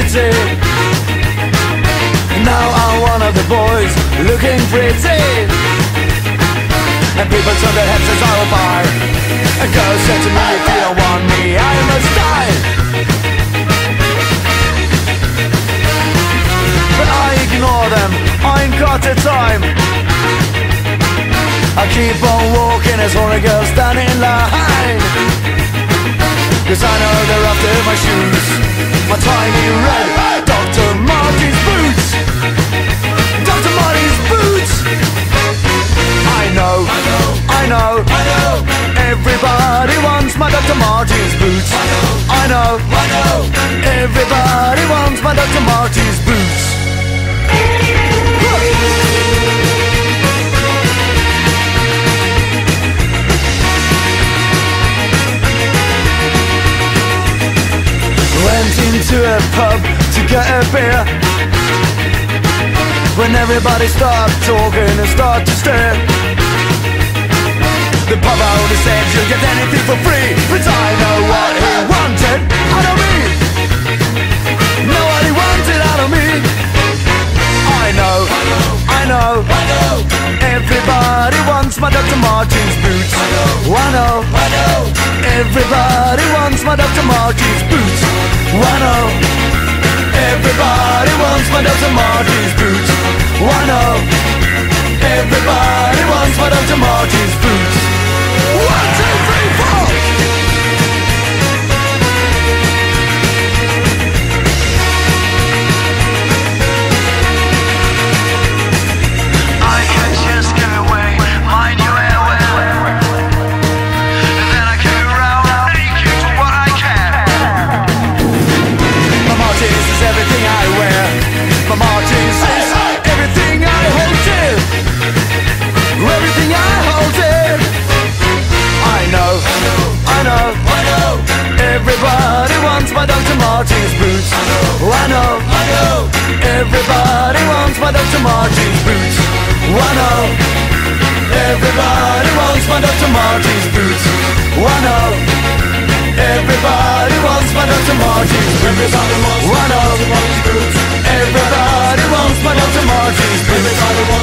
city. Now I'm one of the boys looking pretty, and people turn their heads as I will by. A girl said to me, if you don't want me, I must die. But I ignore them, I ain't got the time. I keep on walking as all the girls stand in line, 'cause I know they're after my shoes, my tiny red Dr. Martens boots. Dr. Martens boots. I know, everybody wants my Dr. Martens boots. I know, everybody wants my Dr. Martens boots. Went into a pub to get a beer, when everybody started talking and started to stare. The pub owner said you'll get anything for free, but I know what he wanted out of me. Know what he wanted out of me. I know, everybody wants my Dr. Martens boots. I know, everybody wants my Dr. Martens boots. I know, everybody wants my Dr. Martens boots. I know, everybody wants my Dr. Martens boots. 1, 2, 3, 4. I can just give away my new airwear, and then I carry around naked for what I can. My Martens is everything I wear. My Martens is everything I hold dear. Everything I hold dear. I know, everybody wants my Dr. Martens boots. I know, everybody wants my Dr. Martens boots. I know, everybody wants my Dr. Martens boots. I know, everybody wants my Dr. Martens boots. I know, everybody wants my Dr. Martens boots.